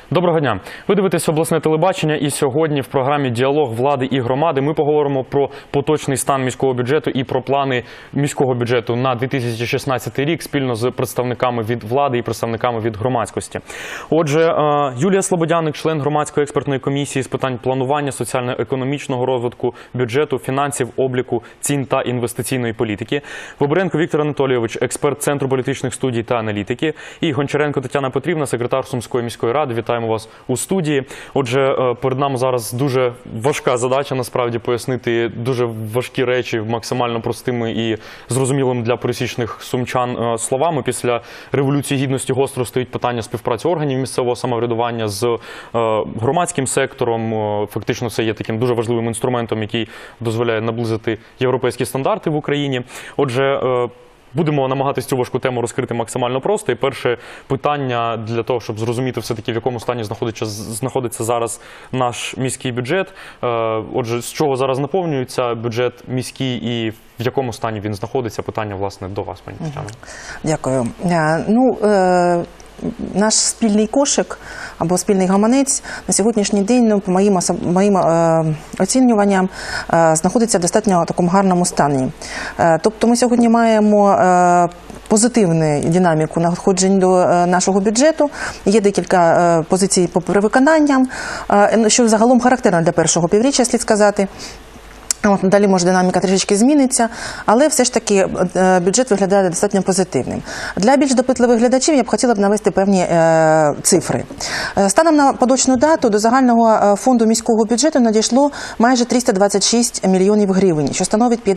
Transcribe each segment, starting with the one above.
Доброго дня. Ви дивитесь обласне телебачення, і сьогодні в програмі «Діалог влади і громади» ми поговоримо про поточний стан міського бюджету і про плани міського бюджету на 2016 рік спільно з представниками від влади і представниками від громадськості. Отже, Юлія Слободяник, член громадської експертної комісії з питань планування, соціально-економічного розвитку, бюджету, фінансів, обліку, цін та інвестиційної політики. Бобренко Віктор Анатолійович, експерт Центру політичних студій та аналітики. І Гончаренко Тетяна Петрівна, секретар Сумської міської ради. Вітаємо вас у студії. Отже, перед нами зараз дуже важка задача, насправді, пояснити дуже важкі речі максимально простими і зрозумілими для пересічних сумчан словами. Після Революції Гідності гостро стоїть питання співпраці органів місцевого самоврядування з громадським сектором. Фактично, це є таким дуже важливим інструментом, який дозволяє наблизити європейські стандарти в Україні. Отже, будемо намагатися цю важку тему розкрити максимально просто. І перше питання для того, щоб зрозуміти все-таки, в якому стані знаходиться зараз наш міський бюджет. Отже, з чого зараз наповнюється бюджет міський і в якому стані він знаходиться? Питання, власне, до вас, пані Тетяно. Дякую. Наш спільний кошик або спільний гаманець на сьогоднішній день, по моїм оцінюванням, знаходиться в достатньо такому гарному стані. Тобто ми сьогодні маємо позитивну динаміку надходжень до нашого бюджету. Є декілька позицій по перевиконанням, що загалом характерно для першого півріччя, слід сказати. Далі, може, динаміка трішечки зміниться, але все ж таки бюджет виглядає достатньо позитивним. Для більш допитливих глядачів я б хотіла навести певні цифри. Станом на поточну дату до загального фонду міського бюджету надійшло майже 326 мільйонів гривень, що становить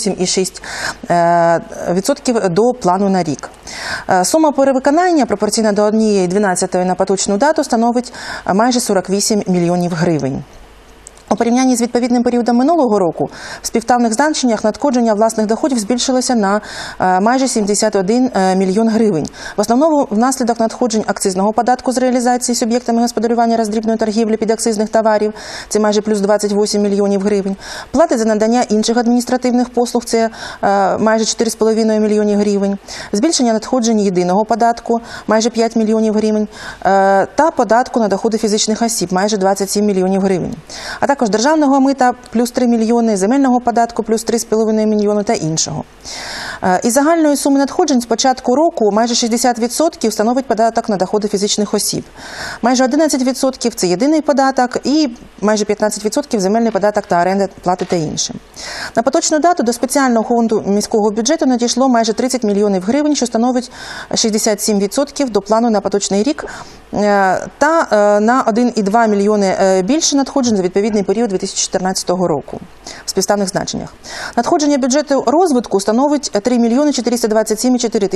58,6% до плану на рік. Сума перевиконання пропорційна до 1,12 на поточну дату становить майже 48 мільйонів гривень. У порівнянні з відповідним періодом минулого року в співставних значеннях надходження власних доходів збільшилося на майже 71 мільйон гривень. В основному внаслідок надходжень акцизного податку з реалізації суб'єктами господарювання роздрібної торгівлі підакцизних товарів – це майже плюс 28 мільйонів гривень. Плати за надання інших адміністративних послуг – це майже 4,5 мільйонів гривень. Збільшення надходжень єдиного податку – майже 5 мільйонів гривень. Та податку на доходи фізичних осіб – майже 27 мільйонів гривень. А також державного мита – плюс 3 мільйони, земельного податку – плюс 3,5 мільйони та іншого. Із загальної суми надходжень з початку року майже 60% становить податок на доходи фізичних осіб. Майже 11% – це єдиний податок і майже 15% – земельний податок та оренда плати та інше. На поточну дату до спеціального фонду міського бюджету надійшло майже 30 мільйонів гривень, що становить 67% до плану на поточний рік та на 1,2 мільйони більше надходжень за відповідний період 2014 року в співставних значеннях. Надходження бюджету розвитку становить 3 мільйони 427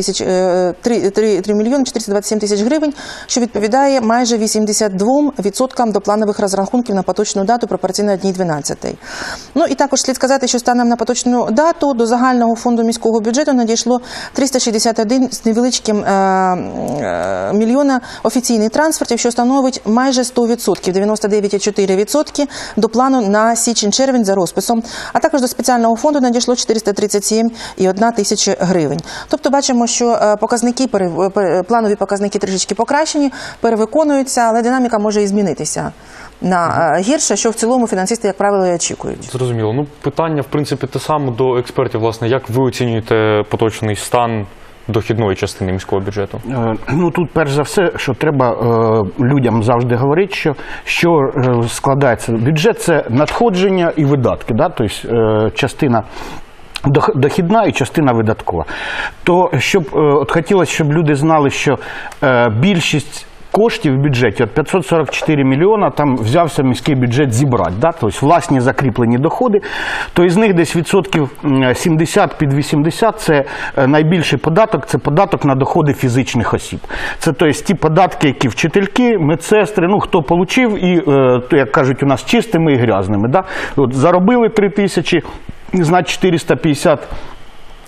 тисяч гривень, що відповідає майже 82% до планових розрахунків на поточну дату пропорційно 1,12. Ну і також слід сказати, що станом на поточну дату до загального фонду міського бюджету надійшло 361 з невеличким мільйона офіційних трансфертів, що становить майже 100%, 99,4% до плану на січень-червень за розписом, а також до спеціального фонду надійшло 437,1 тисячі гривень. Тобто бачимо, що планові показники трішечки покращені, перевиконуються, але динаміка може і змінитися на гірше, що в цілому фінансисти, як правило, і очікують. Зрозуміло. Ну, питання, в принципі, те саме до експертів, власне. Як ви оцінюєте поточний стан дохідної частини міського бюджету? Ну, тут, перш за все, що треба людям завжди говорити, що складається. Бюджет – це надходження і видатки, да? Тобто частина дохідна і частина видаткова. То хотілося, щоб люди знали, що більшість коштів в бюджеті, от 544 мільйона, там взявся міський бюджет зібрати, да? Тобто власні закріплені доходи, то із них десь відсотків 70 під 80 – це найбільший податок, це податок на доходи фізичних осіб. Це тобто ті податки, які вчительки, медсестри, ну хто отримав, і, як кажуть у нас, чистими і грязними. Да? От, заробили 3 тисячі, значить 450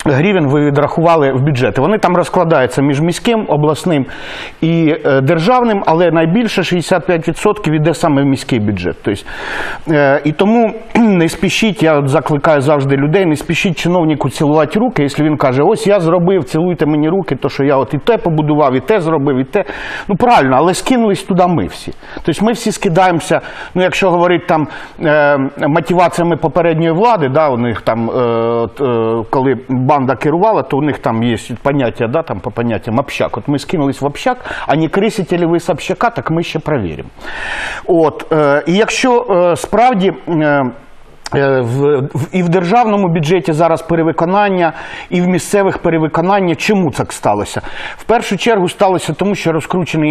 гривень ви відрахували в бюджети. Вони там розкладаються між міським, обласним і державним, але найбільше 65% йде саме в міський бюджет. Тобто, і тому не спішіть, я от закликаю завжди людей, не спішіть чиновнику цілувати руки, якщо він каже, ось я зробив, цілуйте мені руки, то що я от і те побудував, і те зробив, і те. Ну правильно, але скинулись туди ми всі. Тобто ми всі скидаємося, ну якщо говорити там мотиваціями попередньої влади, да, у них там, коли банда керувала, то у них там є поняття, да, там по поняттям общак. От ми скинулись в общак, а не крисите ли ви з общака, так ми ще перевіримо. От, і якщо справді і в державному бюджеті зараз перевиконання, і в місцевих перевиконання. Чому так сталося? В першу чергу сталося тому, що розкручена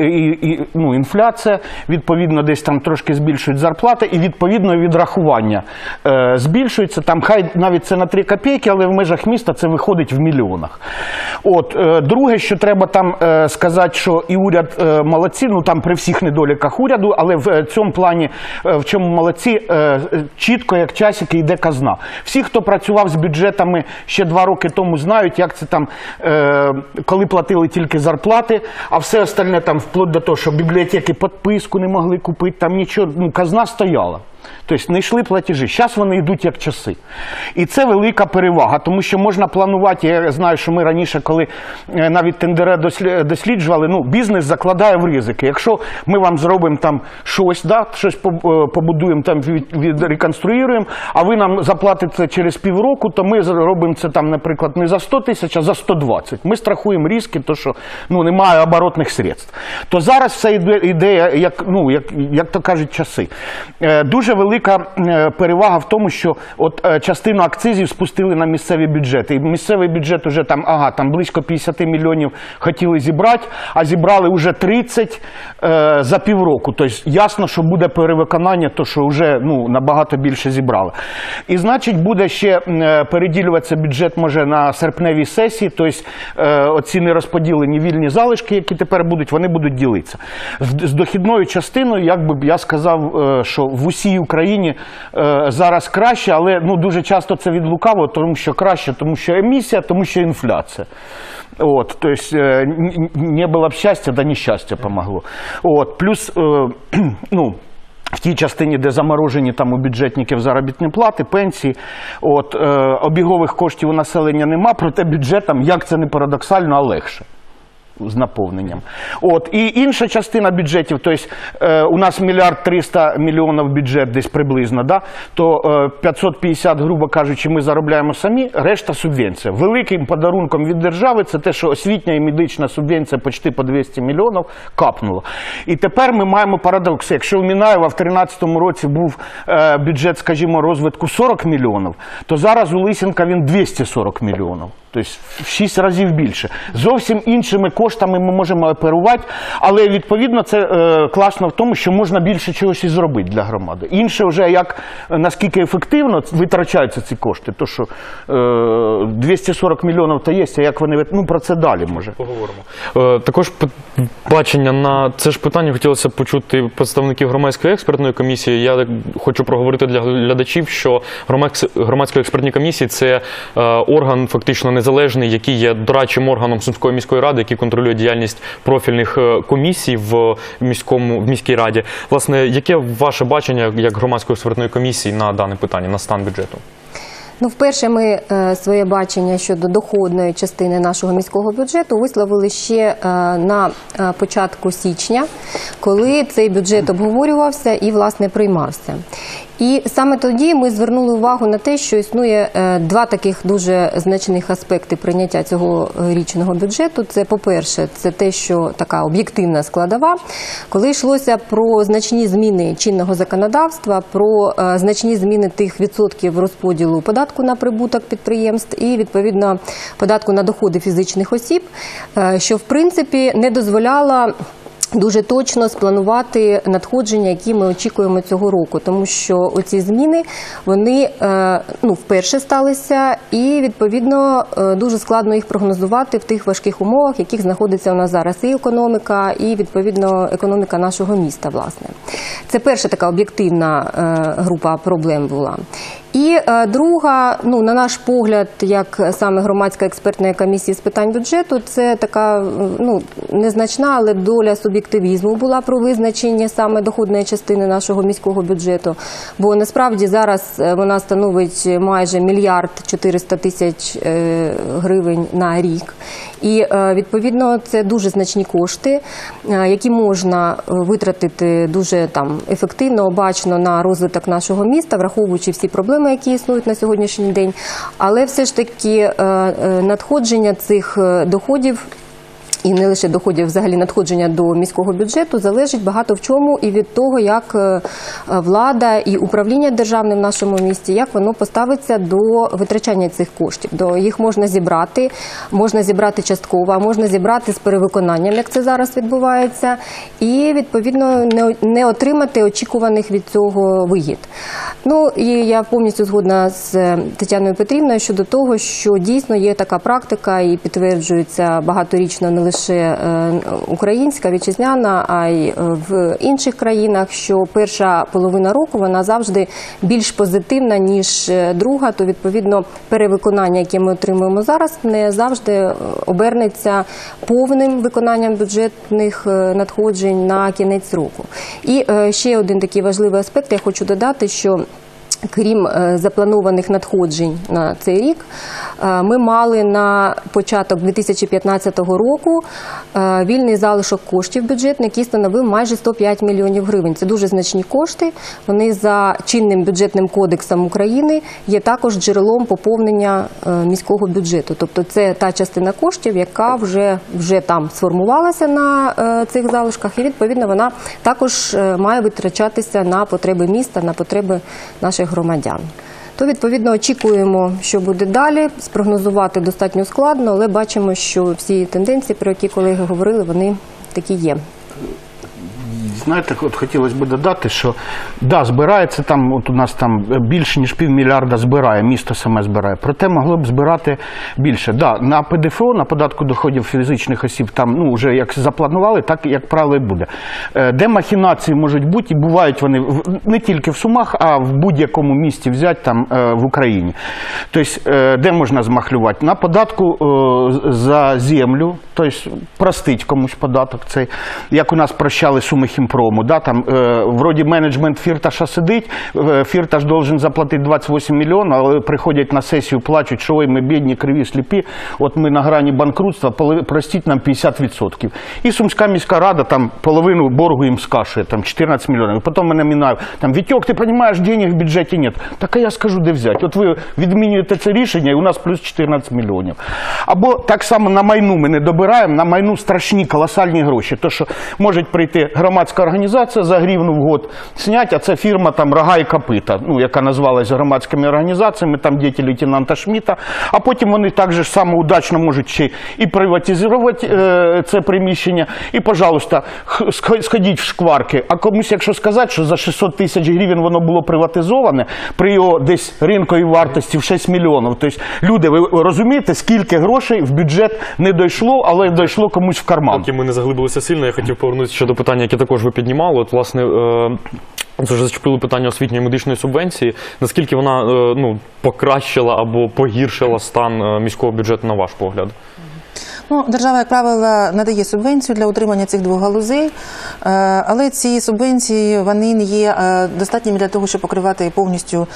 інфляція, відповідно десь там трошки збільшують зарплати, і відповідно відрахування збільшується. Там хай навіть це на 3 копійки, але в межах міста це виходить в мільйонах. От, друге, що треба там сказати, що і уряд молодці, ну там при всіх недоліках уряду, але в цьому плані, в чому молодці, чітко як часики йде казна. Всі, хто працював з бюджетами ще 2 роки тому, знають, як це там, коли платили тільки зарплати, а все остальне там, вплоть до того, що бібліотеки підписку не могли купити, там нічого, ну, казна стояла. Тобто не йшли платежі. Зараз вони йдуть як часи. І це велика перевага, тому що можна планувати, я знаю, що ми раніше, коли навіть тендери досліджували, ну, бізнес закладає в ризики. Якщо ми вам зробимо там щось, да, щось побудуємо, там відреконструюємо, а ви нам заплатите через півроку, то ми робимо це там, наприклад, не за 100 тисяч, а за 120. Ми страхуємо ризики, то що, ну, немає оборотних средств. То зараз все йде, як, ну, як то кажуть, часи. Дуже велика перевага в тому, що от частину акцизів спустили на місцеві бюджети. І місцевий бюджет вже там, там близько 50 мільйонів хотіли зібрати, а зібрали вже 30 за півроку. Тобто ясно, що буде перевиконання, то що вже, ну, набагато більше зібрали. І значить буде ще переділюватися бюджет може на серпневій сесії, тобто оці нерозподілені вільні залишки, які тепер будуть, вони будуть ділитися. З дохідною частиною, як би я сказав, що в усій Україні зараз краще, але, ну, дуже часто це від лукавого, тому що краще, тому що емісія, тому що інфляція. От, то есть, не було б щастя, да нещастя помогло. От, плюс, ну, в тій частині, де заморожені там у бюджетників заробітні плати, пенсії, от, обігових коштів у населення нема, проте бюджетам, як це не парадоксально, а легше з наповненням. От, і інша частина бюджетів, тобто у нас 1 300 мільйонів бюджет десь приблизно, да, то 550, грубо кажучи, ми заробляємо самі, решта субвенція. Великим подарунком від держави це те, що освітня і медична субвенція почти по 200 мільйонів капнула. І тепер ми маємо парадокс. Якщо у Мінаєва в 2013 році був бюджет, скажімо, розвитку 40 мільйонів, то зараз у Лисенка він 240 мільйонів. Тобто в 6 разів більше. Зовсім іншими коштами ми можемо оперувати, але відповідно це класно в тому, що можна більше чогось і зробити для громади. Інше вже, як наскільки ефективно витрачаються ці кошти, то що 240 мільйонів то є, а як вони, ну про це далі може. Поговоримо. Також бачення на це ж питання хотілося почути представників громадської експертної комісії. Я хочу проговорити для глядачів, що громадської експертні комісії – це орган фактично незалежний, який є дорадчим органом Сумської міської ради, який контролює діяльність профільних комісій в міській раді. Власне, яке ваше бачення як громадської експертної комісії на дане питання, на стан бюджету? Ну, вперше ми своє бачення щодо доходної частини нашого міського бюджету висловили ще на початку січня, коли цей бюджет обговорювався і, власне, приймався. І саме тоді ми звернули увагу на те, що існує 2 таких дуже значних аспекти прийняття цього річного бюджету. Це, по-перше, це те, що така об'єктивна складова, коли йшлося про значні зміни чинного законодавства, про значні зміни тих відсотків розподілу податку на прибуток підприємств і, відповідно, податку на доходи фізичних осіб, що, в принципі, не дозволяло дуже точно спланувати надходження, які ми очікуємо цього року, тому що оці зміни, вони, ну, вперше сталися і, відповідно, дуже складно їх прогнозувати в тих важких умовах, в яких знаходиться у нас зараз і економіка, і, відповідно, економіка нашого міста, власне. Це перша така об'єктивна група проблем була. І друга, на наш погляд, як саме громадська експертна комісія з питань бюджету, це така незначна, але доля суб'єктивізму була про визначення саме доходної частини нашого міського бюджету. Бо насправді зараз вона становить майже 1 мільярд 400 тисяч гривень на рік. І, відповідно, це дуже значні кошти, які можна витратити дуже ефективно, обачно на розвиток нашого міста, враховуючи всі проблеми, які існують на сьогоднішній день. Але все ж таки надходження цих доходів, і не лише доходів, взагалі надходження до міського бюджету, залежить багато в чому і від того, як влада і управління державним в нашому місті, як воно поставиться до витрачання цих коштів. Їх можна зібрати частково, а можна зібрати з перевиконанням, як це зараз відбувається, і, відповідно, не отримати очікуваних від цього вигід. І я повністю згодна з Тетяною Петрівною щодо того, що дійсно є така практика і підтверджується багаторічно не лише українська, вітчизняна, а й в інших країнах, що перша половина року вона завжди більш позитивна, ніж друга, то, відповідно, перевиконання, яке ми отримуємо зараз, не завжди обернеться повним виконанням бюджетних надходжень на кінець року. І ще один такий важливий аспект я хочу додати, що крім запланованих надходжень на цей рік, ми мали на початок 2015 року вільний залишок коштів бюджетних, який становив майже 105 мільйонів гривень. Це дуже значні кошти. Вони за чинним бюджетним кодексом України є також джерелом поповнення міського бюджету. Тобто це та частина коштів, яка вже там сформувалася на цих залишках, і, відповідно, вона також має витрачатися на потреби міста, на потреби наших громадян. То, відповідно, очікуємо, що буде далі. Спрогнозувати достатньо складно, але бачимо, що всі тенденції, про які колеги говорили, вони такі є. Знаєте, хотілося б додати, що збирається там, у нас більше ніж 500 мільярда збирає, місто саме збирає. Проте могло б збирати більше. На ПДФО, на податку доходів фізичних осіб, там вже як запланували, так, як правило, і буде. Де махінації можуть бути, і бувають вони не тільки в Сумах, а в будь-якому місті взяти там в Україні. Тобто, де можна змахлювати? На податку за землю, тобто простить комусь податок цей, як у нас прощали Суми Хімпрому, там вроді менеджмент Фірташа сидить, Фірташ должен заплатити 28 мільйонів, але приходять на сесію, плачуть, що ой, ми бідні, криві, сліпі, от ми на грані банкрутства, простіть нам 50%. І Сумська міська рада там половину боргу їм скашує, там 14 мільйонів. Потім мене мінають, Вітьок, ти розумієш, денег в бюджеті нет. Так а я скажу, де взяти. От ви відмінюєте це рішення, і у нас плюс 14 мільйонів. Або так само на майну ми не добираємо, на майну страшні, колосальні гроші. То, що може прийти громадська організація за гривну в год зняти, а це фірма Рога і Копита, яка називалася громадськими організаціями, там діти лейтенанта Шміта, а потім вони так же само удачно можуть ще і приватизувати це приміщення, і, пожалуйста, сходіть в шкварки. А комусь, якщо сказати, що за 600 тисяч гривень воно було приватизоване, при його десь ринковій вартості в 6 мільйонів. Тобто, люди, ви розумієте, скільки грошей в бюджет не дійшло, але дійшло комусь в карман. Поки ми не заглибилися сильно, я хотів повернутися щодо питання, яке також ви піднімали. От, власне, це вже зачепило питання освітньої медичної субвенції. Наскільки вона покращила або погіршила стан міського бюджету, на ваш погляд? Держава, як правило, надає субвенцію для утримання цих двох галузей, але ці субвенції, вони не є достатніми для того, щоб покривати повністю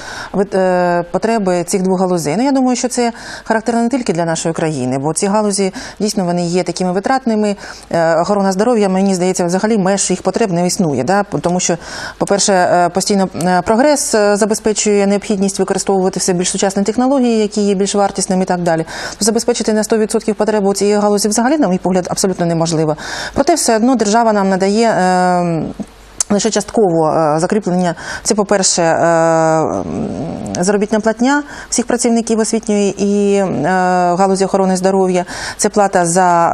потреби цих двох галузей. Я думаю, що це характерно не тільки для нашої країни, бо ці галузі, дійсно, вони є такими витратними. Охорона здоров'я, мені здається, взагалі меж їх потреб не існує, тому що, по-перше, постійно прогрес забезпечує необхідність використовувати все більш сучасні технології, які є більш вартісними і так далі. Забезпечити на 100% потребу цієї галузі взагалі, на мій погляд, абсолютно неможливо. Проте все одно держава нам надає лише частково закріплення. Це, по-перше, заробітна платня всіх працівників освітньої і галузі охорони здоров'я. Це плата за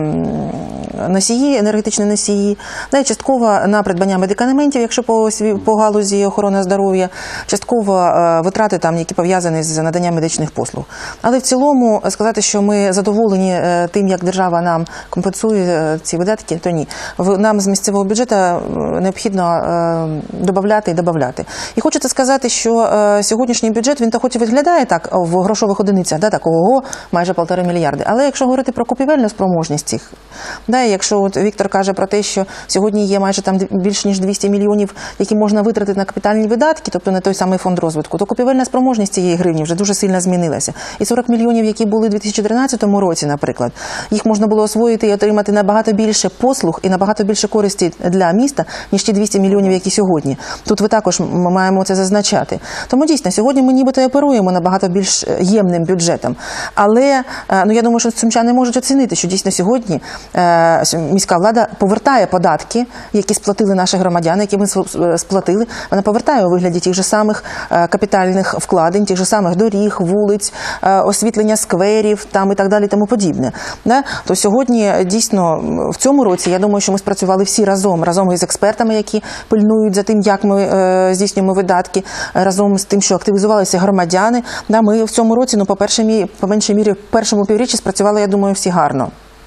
носії, енергетичні носії. І частково на придбання медикаментів, якщо по галузі охорони здоров'я. Частково витрати, які пов'язані з наданням медичних послуг. Але в цілому сказати, що ми задоволені тим, як держава нам компенсує ці видатки, то ні. Нам з місцевого бюджету необхідно необхідно додавати і додавати. І хочеться сказати, що сьогоднішній бюджет, він то хоч і виглядає так в грошових одиницях, да, так, ого, майже 1,5 мільярди. Але якщо говорити про купівельну спроможність цих, да, якщо от Віктор каже про те, що сьогодні є майже там більш ніж 200 мільйонів, які можна витратити на капітальні видатки, тобто на той самий фонд розвитку, то купівельна спроможність цієї гривні вже дуже сильно змінилася. І 40 мільйонів, які були у 2013 році, наприклад, їх можна було освоїти і отримати набагато більше послуг і набагато більше користі для міста, ніж ті 200 мільйонів, які сьогодні. Тут ви також маємо це зазначати. Тому дійсно, сьогодні ми нібито оперуємо набагато більш ємним бюджетом. Але, ну, я думаю, що сумчани можуть оцінити, що дійсно сьогодні міська влада повертає податки, які сплатили наші громадяни, які ми сплатили. Вона повертає у вигляді тих же самих капітальних вкладень, тих же самих доріг, вулиць, освітлення скверів там і так далі, тому подібне. Да? То сьогодні дійсно в цьому році, я думаю, що ми спрацювали всі разом із експертами, які пильнують за тим, як ми здійснюємо видатки, разом з тим, що активізувалися громадяни. Да, ми в цьому році, ну, по меншій мірі, в першому півріччі спрацювали, я думаю, всі гарно.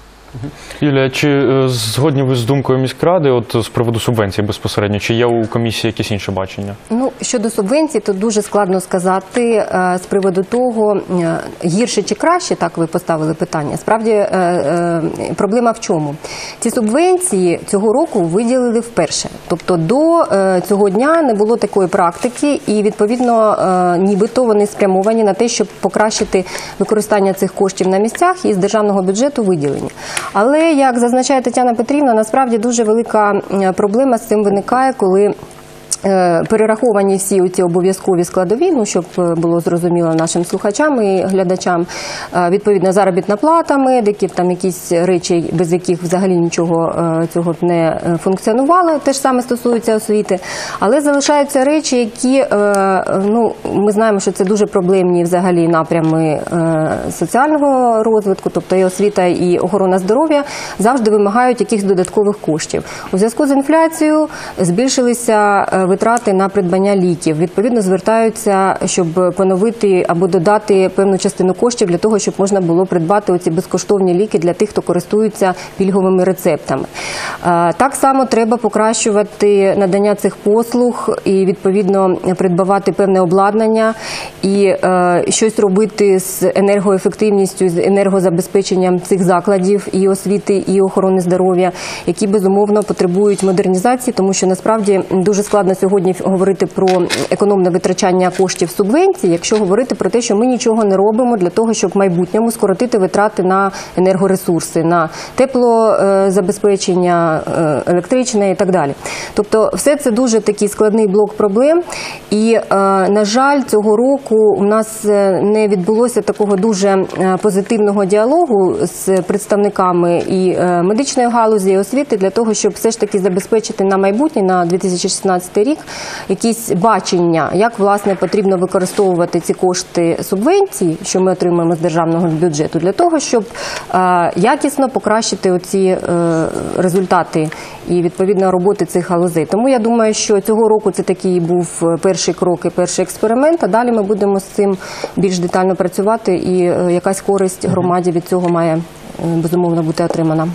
Юлія, чи згодні ви з думкою міськради от з приводу субвенцій безпосередньо? Чи є у комісії якісь інші бачення? Ну, щодо субвенцій, то дуже складно сказати з приводу того, гірше чи краще, так ви поставили питання. Справді, проблема в чому? Ці субвенції цього року виділили вперше. Тобто до цього дня не було такої практики і, відповідно, нібито вони спрямовані на те, щоб покращити використання цих коштів на місцях і з державного бюджету виділені. Але, як зазначає Тетяна Петрівна, насправді дуже велика проблема з цим виникає, коли перераховані всі ці обов'язкові складові, ну, щоб було зрозуміло нашим слухачам і глядачам, відповідно, заробітна плата медиків, там якісь речі, без яких взагалі нічого цього не функціонувало, те ж саме стосується освіти. Але залишаються речі, які, ну, ми знаємо, що це дуже проблемні взагалі напрями соціального розвитку, тобто і освіта, і охорона здоров'я, завжди вимагають якихось додаткових коштів. У зв'язку з інфляцією збільшилися витрати на придбання ліків. Відповідно, звертаються, щоб поновити або додати певну частину коштів для того, щоб можна було придбати оці безкоштовні ліки для тих, хто користується пільговими рецептами. Так само треба покращувати надання цих послуг і, відповідно, придбавати певне обладнання і щось робити з енергоефективністю, з енергозабезпеченням цих закладів і освіти, і охорони здоров'я, які, безумовно, потребують модернізації, тому що, насправді, дуже складно сьогодні говорити про економне витрачання коштів субвенцій, якщо говорити про те, що ми нічого не робимо для того, щоб в майбутньому скоротити витрати на енергоресурси, на теплозабезпечення, електричне і так далі. Тобто все це дуже такий складний блок проблем. І, на жаль, цього року у нас не відбулося такого дуже позитивного діалогу з представниками і медичної галузі, і освіти для того, щоб все ж таки забезпечити на майбутнє, на 2016 рік, якісь бачення, як, власне, потрібно використовувати ці кошти субвенцій, що ми отримуємо з державного бюджету, для того, щоб якісно покращити оці результати і, відповідно, роботи цих галузей. Тому я думаю, що цього року це такий був перший крок і перший експеримент, а далі ми будемо з цим більш детально працювати, і якась користь громаді від цього має, безумовно, бути отримана.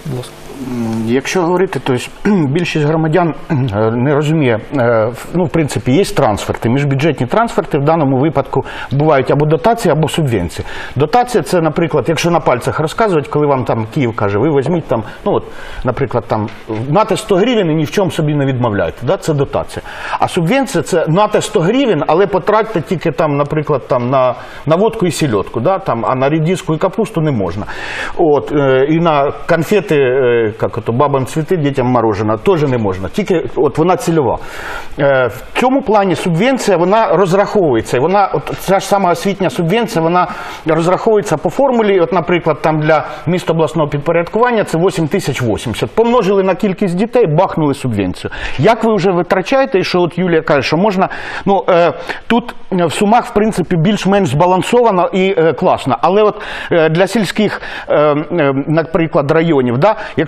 Якщо говорити, то більшість громадян не розуміє, ну, в принципі, є трансферти, міжбюджетні трансферти, в даному випадку бувають або дотації, або субвенції. Дотація – це, наприклад, якщо на пальцях розказувати, коли вам там Київ каже, ви візьміть там, ну, от, наприклад, там, нате 100 гривень і ні в чому собі не відмовляйте, да? Це дотація. А субвенція – це нате 100 гривень, але потратьте тільки там, наприклад, там, на водку і сільотку, да? Там, а на редиску і капусту не можна. От, і на конфети, як ото, бабам цвіти, дітям мороженое, теж не можна. Тільки от вона цільова. В цьому плані субвенція, вона розраховується. Вона, от ця ж сама освітня субвенція, вона розраховується по формулі, от, наприклад, там для міст обласного підпорядкування це 8080. Помножили на кількість дітей, бахнули субвенцію. Як ви вже витрачаєте, і що от Юлія каже, що можна, ну, тут в сумах, в принципі, більш-менш збалансовано і класно. Але от для сільських, наприклад, районів, да, якщо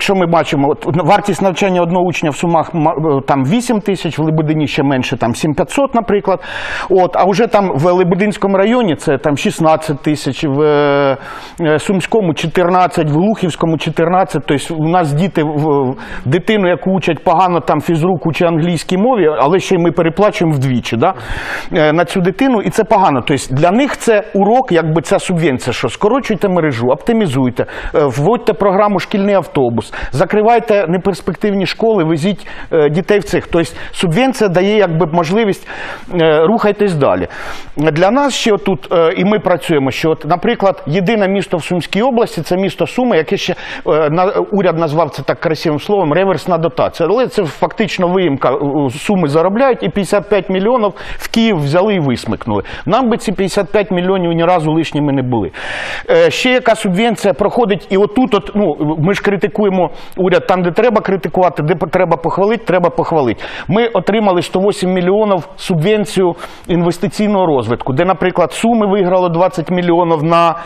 що ми бачимо? От, вартість навчання одного учня в Сумах там 8 тисяч, в Лебедині ще менше, там 7500, наприклад. От, а вже там в Лебединському районі це там 16 тисяч, в Сумському 14, в Глухівському 14. Тобто у нас діти, дитину, яку учать погано там фізрук, учить англійській мові, але ще й ми переплачуємо вдвічі, да, на цю дитину, і це погано. Тобто для них це урок, якби ця субвенція, що скорочуйте мережу, оптимізуйте, вводьте програму «Шкільний автобус», закривайте неперспективні школи, везіть дітей в цих. Тобто субвенція дає якби можливість рухайтесь далі. Для нас ще тут, і ми працюємо, що, от, наприклад, єдине місто в Сумській області, це місто Суми, яке ще уряд назвав це так красивим словом, реверсна дотація. Але це фактично виїмка. Суми заробляють і 55 мільйонів в Київ взяли і висмикнули. Нам би ці 55 мільйонів ні разу лишніми не були. Ще яка субвенція проходить, і отут, от, ну, ми ж критикуємо уряд там, де треба критикувати, де треба похвалити, треба похвалити. Ми отримали 108 мільйонів субвенцію інвестиційного розвитку, де, наприклад, Суми виграло 20 мільйонів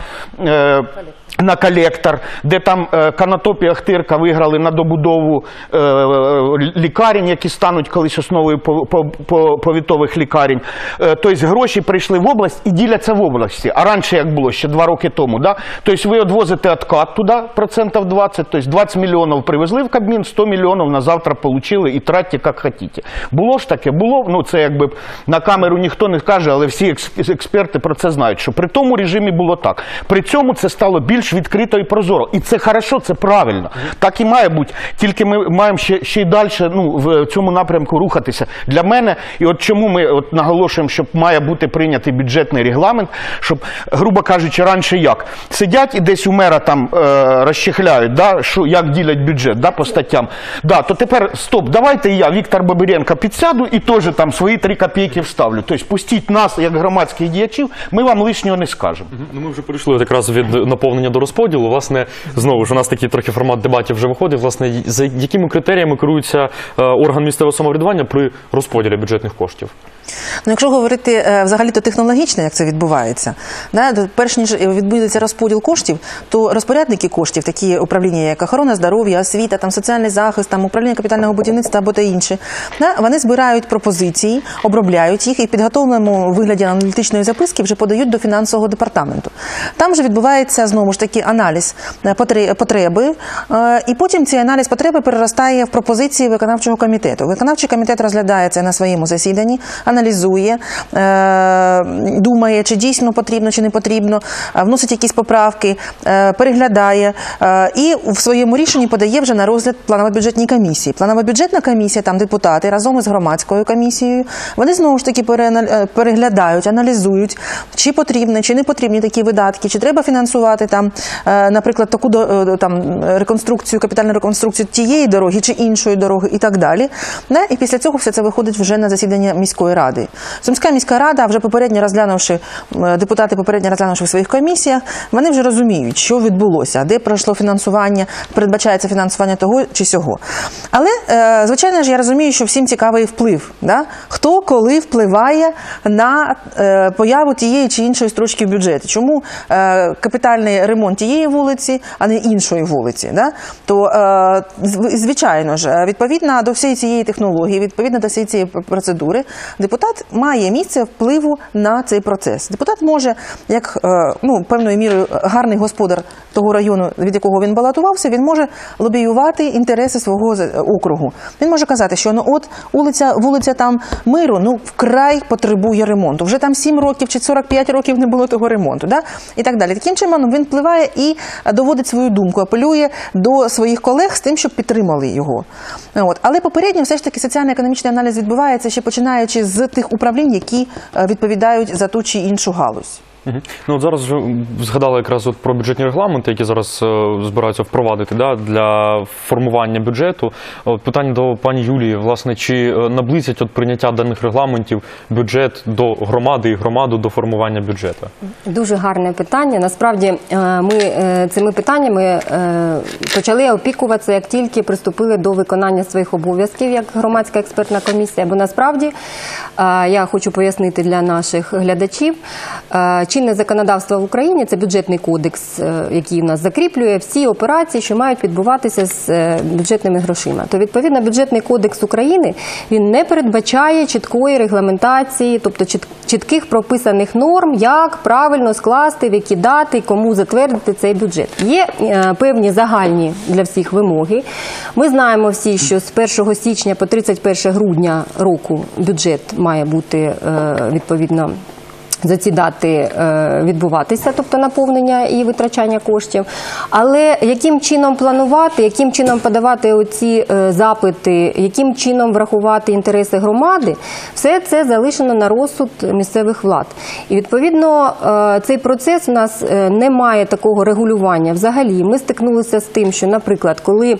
на колектор, де там Конотоп і Охтирка виграли на добудову лікарень, які стануть колись основою повітових лікарень. Тобто гроші прийшли в область і діляться в області. А раніше, як було, ще 2 роки тому, да? Тобто ви відвозите откат туди, 20%, тобто 20 мільйонів привезли в Кабмін, 100 мільйонів на завтра отримали і тратьте, як хочете. Було ж таке? Було. Ну, це якби на камеру ніхто не каже, але всі експерти про це знають, що при тому режимі було так. При цьому це стало більш відкрито і прозоро. І це хорошо, це правильно. Так і має бути. Тільки ми маємо ще й далі, ну, в цьому напрямку рухатися. Для мене, і от чому ми от наголошуємо, що має бути прийнятий бюджетний регламент, щоб, грубо кажучи, раніше як? Сидять і десь у мера там розчехляють, да, що, як ділять бюджет, да, по статтям. Да, то тепер, стоп, давайте я, Віктор Бабиренко, підсяду і теж там свої 3 копійки вставлю. Тобто пустіть нас, як громадських діячів, ми вам лишнього не скажемо. Ну, ми вже перейшли якраз від наповнення до розподілу. Власне, знову ж у нас такий трохи формат дебатів вже виходить. Власне, за якими критеріями керується орган місцевого самоврядування при розподілі бюджетних коштів? Ну, якщо говорити взагалі-то технологічно, як це відбувається, да, перш ніж відбудеться розподіл коштів, то розпорядники коштів, такі управління, як охорона здоров'я, освіта, там, соціальний захист, там, управління капітального будівництва або та інше, да, вони збирають пропозиції, обробляють їх і в підготовленому вигляді аналітичної записки вже подають до фінансового департаменту. Там же відбувається, знову ж таки, аналіз потреби, і потім цей аналіз потреби переростає в пропозиції виконавчого комітету. Виконавчий комітет розглядає це на своєму засіданні, аналізує, думає, чи дійсно потрібно, чи не потрібно, вносить якісь поправки, переглядає і в своєму рішенні подає вже на розгляд планово-бюджетній комісії. Планово-бюджетна комісія, там депутати разом із громадською комісією, вони знову ж таки переглядають, аналізують, чи потрібні, чи не потрібні такі видатки, чи треба фінансувати там, наприклад, таку там реконструкцію, капітальну реконструкцію тієї дороги чи іншої дороги і так далі. І після цього все це виходить вже на засідання міської ради. Сумська міська рада, вже попередньо розглянувши, депутати попередньо розглянувши в своїх комісіях, вони вже розуміють, що відбулося, де пройшло фінансування, передбачається фінансування того чи сього. Але, звичайно ж, я розумію, що всім цікавий вплив. Да? Хто коли впливає на появу тієї чи іншої строчки в бюджеті. Чому капітальний ремонт тієї вулиці, а не іншої вулиці? Да? То, звичайно ж, відповідно до всієї цієї технології, відповідно до всієї цієї процедури, депутат має місце впливу на цей процес. Депутат може, як певною мірою гарний господар того району, від якого він балотувався, він може лобіювати інтереси свого округу. Він може казати, що от вулиця там Миру, вкрай потребує ремонту. Вже там 7 років чи 45 років не було того ремонту. Да? І так далі. Таким чином він впливає і доводить свою думку, апелює до своїх колег з тим, щоб підтримали його. Але попередньо все ж таки соціально-економічний аналіз відбувається ще починаючи з тих управлінь, які відповідають за ту чи іншу галузь. Ну, от зараз вже згадали якраз про бюджетні регламенти, які зараз збираються впровадити для формування бюджету. Питання до пані Юлії, власне, чи наблизять прийняття даних регламентів бюджет до громади і громаду до формування бюджету? Дуже гарне питання. Насправді ми цими питаннями почали опікуватися, як тільки приступили до виконання своїх обов'язків як громадська експертна комісія. Бо насправді, я хочу пояснити для наших глядачів, чинне законодавство в Україні – це бюджетний кодекс, який у нас закріплює всі операції, що мають відбуватися з бюджетними грошима. То, відповідно, бюджетний кодекс України, він не передбачає чіткої регламентації, тобто чітких прописаних норм, як правильно скласти, в які дати, кому затвердити цей бюджет. Є певні загальні для всіх вимоги. Ми знаємо всі, що з 1 січня по 31 грудня року бюджет має бути відповідно за ці дати відбуватися, тобто наповнення і витрачання коштів. Але яким чином планувати, яким чином подавати оці запити, яким чином врахувати інтереси громади, все це залишено на розсуд місцевих влад. І відповідно цей процес у нас не має такого регулювання. Взагалі ми стикнулися з тим, що, наприклад, коли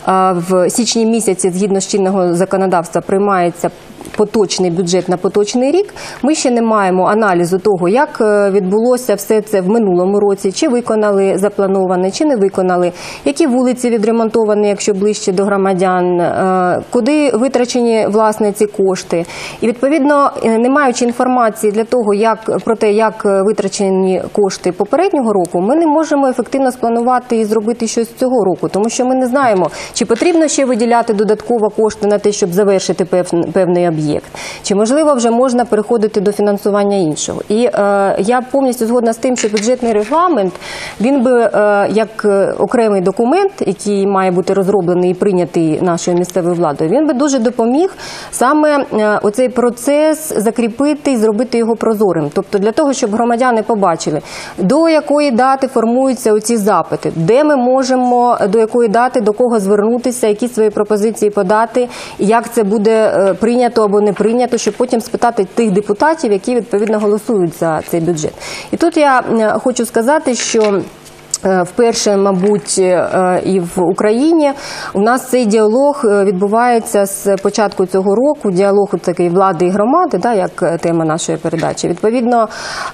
в січні місяці згідно з чинного законодавства приймається поточний бюджет на поточний рік, ми ще не маємо аналізу того, як відбулося все це в минулому році, чи виконали заплановане, чи не виконали, які вулиці відремонтовані, якщо ближче до громадян, куди витрачені, власне, ці кошти. І, відповідно, не маючи інформації для того, про те, як витрачені кошти попереднього року, ми не можемо ефективно спланувати і зробити щось цього року, тому що ми не знаємо, чи потрібно ще виділяти додатково кошти на те, щоб завершити певний об'єкт. Чи, можливо, вже можна переходити до фінансування іншого. І я повністю згодна з тим, що бюджетний регламент, він би, як окремий документ, який має бути розроблений і прийнятий нашою місцевою владою, він би дуже допоміг саме оцей процес закріпити і зробити його прозорим. Тобто для того, щоб громадяни побачили, до якої дати формуються оці запити, де ми можемо, до якої дати, до кого звернутися, які свої пропозиції подати, і як це буде прийнято або не прийнято, щоб потім спитати тих депутатів, які відповідно голосують за цей бюджет. І тут я хочу сказати, що вперше, мабуть, і в Україні у нас цей діалог відбувається з початку цього року, діалог такий влади і громади, да, як тема нашої передачі. Відповідно,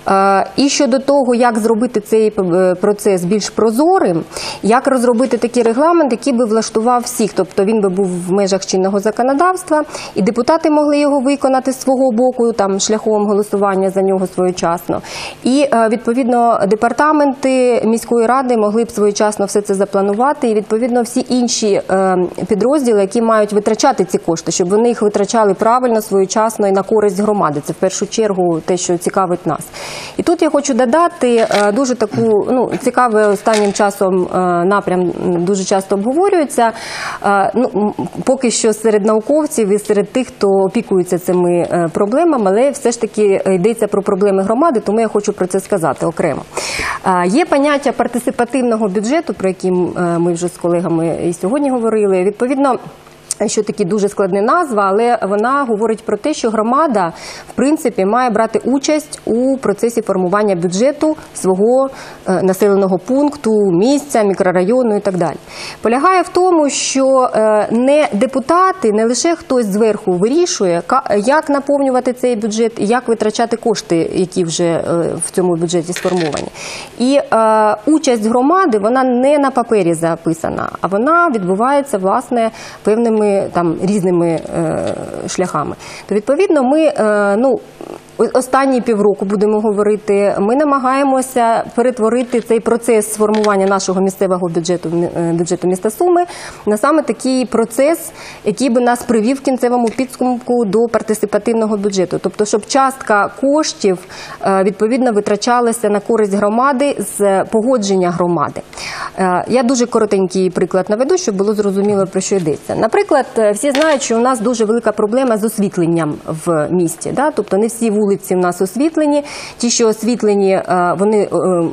і щодо того, як зробити цей процес більш прозорим, як розробити такий регламент, який би влаштував всіх, тобто він би був в межах чинного законодавства, і депутати могли його виконати з свого боку, там, шляхом голосування за нього своєчасно. І, відповідно, департаменти міської ради могли б своєчасно все це запланувати, і, відповідно, всі інші підрозділи, які мають витрачати ці кошти, щоб вони їх витрачали правильно, своєчасно і на користь громади. Це, в першу чергу, те, що цікавить нас. І тут я хочу додати дуже таку, цікавий останнім часом напрям дуже часто обговорюється. Поки що серед науковців і серед тих, хто опікується цими проблемами, але все ж таки йдеться про проблеми громади, тому я хочу про це сказати окремо. Є поняття партисипативного бюджету, про який ми вже з колегами і сьогодні говорили. Відповідно, що таки дуже складна назва, але вона говорить про те, що громада, в принципі, має брати участь у процесі формування бюджету свого населеного пункту, місця, мікрорайону і так далі. Полягає в тому, що не депутати, не лише хтось зверху вирішує, як наповнювати цей бюджет і як витрачати кошти, які вже в цьому бюджеті сформовані. І участь громади, вона не на папері записана, а вона відбувається, власне, певними різними шляхами. То, відповідно, ми, останні півроку, будемо говорити, ми намагаємося перетворити цей процес формування нашого місцевого бюджету міста Суми на саме такий процес, який би нас привів в кінцевому підсумку до партисипативного бюджету. Тобто, щоб частка коштів, відповідно, витрачалася на користь громади з погодження громади. Я дуже коротенький приклад наведу, щоб було зрозуміло, про що йдеться. Наприклад, всі знають, що у нас дуже велика проблема з освітленням в місті. Да? Тобто не всі вулиці у нас освітлені. Ті, що освітлені, вони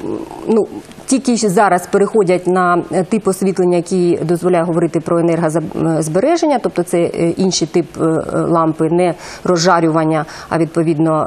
тільки зараз переходять на тип освітлення, який дозволяє говорити про енергозбереження, тобто це інший тип лампи, не розжарювання, а відповідно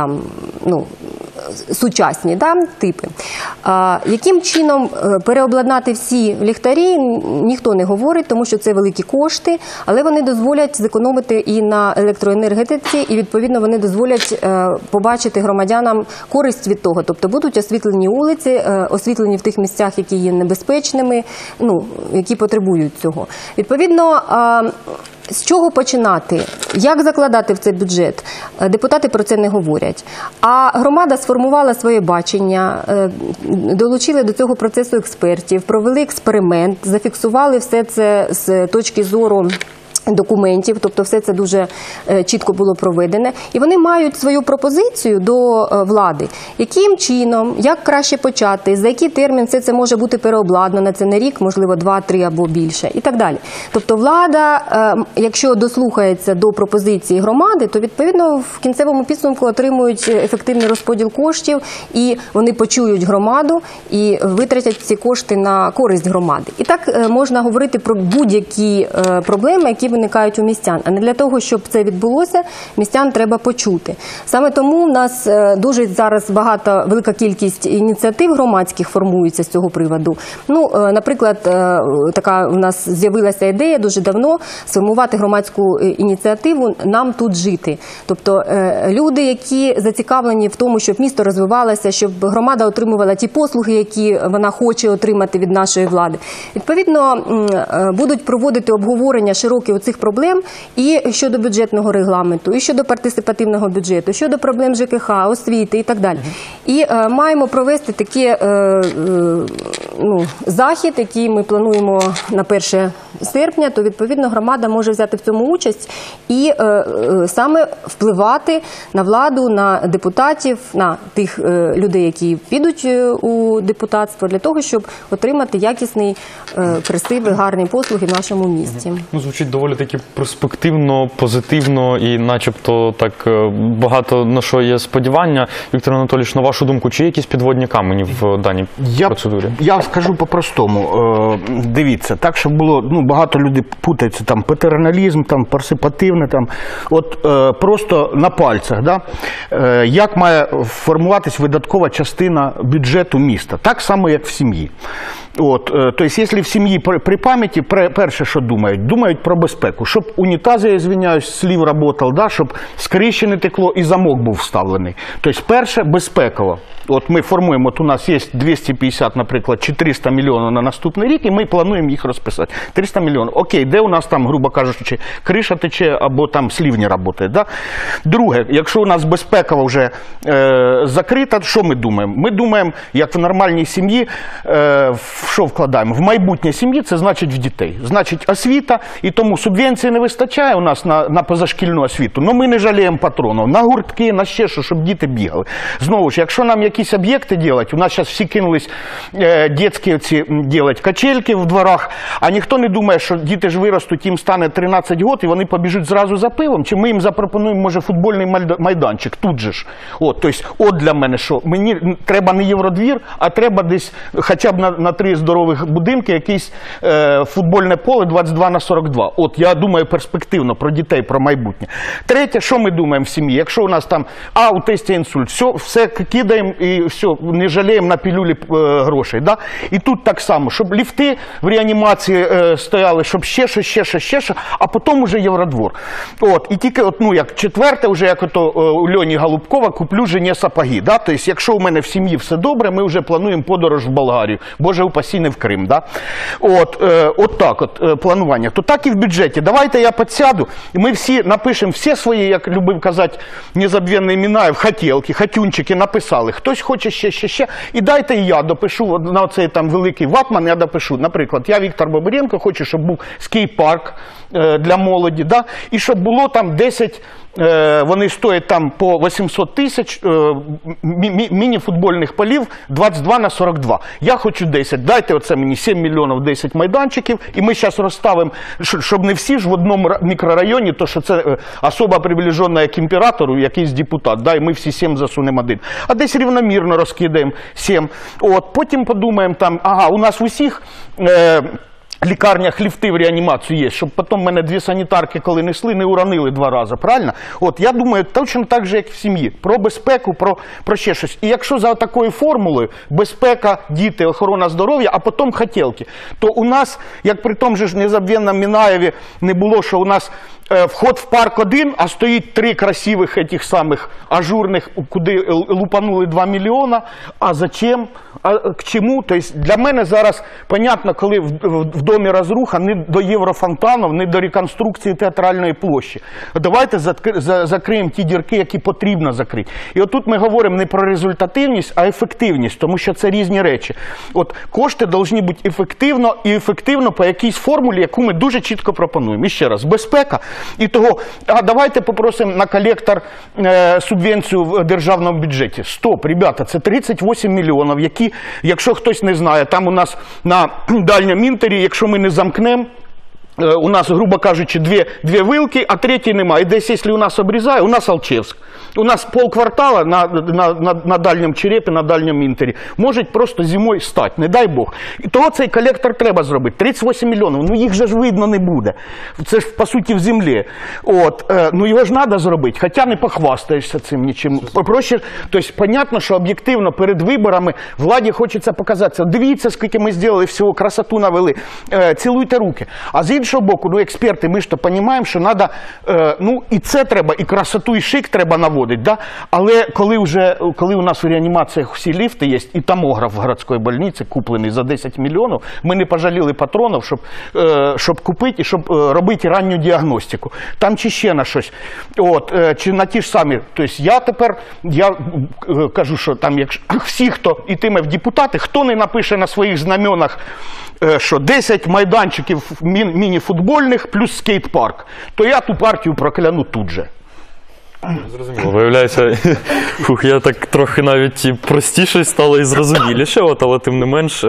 сучасні типи. Яким чином переобладнати всі ліхтарі, ніхто не говорить, тому що це великі кошти, але вони дозволять зекономити і на електроенергетиці, і відповідно вони дозволять побачити громадянам користь від того. Тобто будуть освітлені вулиці, освітлені в тих місцях, які є небезпечними, які потребують цього. Відповідно, з чого починати? Як закладати в цей бюджет? Депутати про це не говорять. А громада сформувала своє бачення, долучили до цього процесу експертів, провели експеримент, зафіксували все це з точки зору документів, тобто все це дуже чітко було проведене. І вони мають свою пропозицію до влади, яким чином, як краще почати, за який термін все це може бути переобладнано, це не рік, можливо, 2-3 або більше і так далі. Тобто влада, якщо дослухається до пропозиції громади, то відповідно в кінцевому підсумку отримують ефективний розподіл коштів і вони почують громаду і витратять ці кошти на користь громади. І так можна говорити про будь-які проблеми, які виникають у містян. А не для того, щоб це відбулося, містян треба почути. Саме тому в нас дуже зараз велика кількість ініціатив громадських формується з цього приводу. Ну, наприклад, така у нас з'явилася ідея дуже давно сформувати громадську ініціативу «Нам тут жити». Тобто люди, які зацікавлені в тому, щоб місто розвивалося, щоб громада отримувала ті послуги, які вона хоче отримати від нашої влади. Відповідно, будуть проводити обговорення широкі цих проблем і щодо бюджетного регламенту, і щодо партисипативного бюджету, щодо проблем ЖКХ, освіти і так далі. І маємо провести такий захід, який ми плануємо на 1 серпня, то відповідно громада може взяти в цьому участь і саме впливати на владу, на депутатів, на тих людей, які підуть у депутатство, для того, щоб отримати якісний, красивий, гарний послуги в нашому місті. Ну, звучить доволі таки перспективно, позитивно і начебто так багато на що є сподівання. Віктор Анатолійович, на вашу думку, чи є якісь підводні камені в даній процедурі? Я скажу по-простому. Дивіться, так, щоб було, багато людей путаються, там, патерналізм, там, парсипативне, там, от просто на пальцях, да? Як має формуватись видаткова частина бюджету міста, так само, як в сім'ї. От, тобто, якщо в сім'ї при пам'яті, перше, що думають? Думають про безпеку, щоб унітази, я звиняюсь, слів працював, да? Щоб з криші не текло і замок був вставлений. Тобто, перше, безпеково. От ми формуємо, от у нас є 250, наприклад, чи 300 мільйонів на наступний рік, і ми плануємо їх розписати. 300 мільйонів. Окей, де у нас там, грубо кажучи, криша тече або там слів не працює. Да? Друге, якщо у нас безпекова вже закрита, що ми думаємо? Ми думаємо, як в нормальній сім'ї, що вкладаємо? В майбутнє сім'ї, це значить в дітей. Значить освіта, і тому субвенції не вистачає у нас на позашкільну освіту, але ми не жаліємо патронів, на гуртки, на ще що, щоб діти бігали. Знову ж, якщо нам якісь об'єкти робити, у нас зараз всі кинулись дитячі ці робити качельки в дворах, а ніхто не думає, що діти ж виростуть, їм стане 13 років, і вони побіжуть зразу за пивом, чи ми їм запропонуємо, може, футбольний майданчик, тут же ж. Тобто, от для мене що, мені треба не Євродвір, а треба десь хоча б на 3 здорових будинки, якесь футбольне поле 22/42. От, я думаю перспективно про дітей, про майбутнє. Третє, що ми думаємо в сім'ї? Якщо у нас там, у тесті інсульт, все кидаємо і все, не жаліємо на пілюлі грошей. Да? І тут так само, щоб ліфти в реанімації стояли, щоб ще що, а потім уже Євродвор. От, і тільки, як четверте, вже як у Льоні Голубкова, куплю жені сапоги. Да? Тобто, якщо у мене в сім'ї все добре, ми вже плануємо подорож в Болгарію. Боже упасі, не в Крим. Да? От так планування. То так і в бюджеті. Давайте я підсяду, і ми всі напишемо всі свої, як любив казати незабвенний Мінаєв, хотілки, хотюнчики написали. Хтось хоче ще. І дайте і я допишу, на цей там великий ватман я допишу. Наприклад, я, Віктор Бобиренко, хочу, щоб був скейт-парк для молоді, да? І щоб було там 10, вони стоять там по 800 тисяч міні-футбольних полів 22/42. Я хочу 10. Дайте оце мені 7 мільйонів 10 майданчиків, і ми зараз розставимо, щоб не всі ж в одному мікрорайоні, то що це особа приближена к імператору, якийсь депутат, да, і ми всі 7 засунемо один. А десь рівномірно розкидаємо 7. От, потім подумаємо там, у нас в усіх лікарнях ліфти в реанімацію є, щоб потім мене 2 санітарки, коли несли, не уронили 2 рази, правильно? От, я думаю, точно так же, як в сім'ї. Про безпеку, про ще щось. І якщо за такою формулою безпека, діти, охорона здоров'я, а потім хотілки, то у нас, як при тому же ж незабвенному Мінаєві не було, що у нас вход в парк один, а стоїть 3 красивих этих самих ажурних, куди лупанули 2 мільйона. А зачем? А к чому? Тобто для мене зараз, понятно, коли в домі розруха, не до єврофонтанів, не до реконструкції театральної площі. Давайте закриємо ті дірки, які потрібно закрити. І отут ми говоримо не про результативність, а ефективність, тому що це різні речі. От кошти повинні бути ефективно по якійсь формулі, яку ми дуже чітко пропонуємо. І ще раз, безпека. І того, а давайте попросимо на колектор субвенцію в державному бюджеті. Стоп, ребята, це 38 мільйонів, які, якщо хтось не знає, там у нас на дальньому інтері, якщо ми не замкнемо, у нас, грубо кажучи, дві вилки, а третьої немає. І десь, якщо у нас обрізає, у нас Алчевськ. У нас полквартала на дальньому черепі, на дальньому інтері, може просто зимою стати, не дай Бог. І того цей колектор треба зробити. 38 мільйонів, ну їх же ж видно не буде. Це ж, по суті, в землі. От, ну його ж треба зробити, хоча не похвастаєшся цим нічим. Проще, тобто, понятно, що об'єктивно перед виборами владі хочеться показатися. Дивіться, скільки ми зробили всього, красоту навели, цілуйте руки. А з іншого боку, ну експерти, ми ж то розуміємо, що треба, ну і це треба, і красоту, і шик треба наводити. Да? Але коли у нас в реанімаціях всі ліфти є, і томограф в городській больниці куплений за 10 мільйонів, ми не пожаліли патронів, щоб купити і щоб робити ранню діагностику. Там чи ще на щось. От, чи на ті ж самі. Тобто я кажу, що там всі, хто йтиме в депутати, хто не напише на своїх знаменах, що 10 майданчиків міні-футбольних плюс скейт-парк, то я ту партію прокляну тут же. Зрозуміло. Виявляється, я так трохи навіть простіше стало і зрозуміліше, але тим не менш,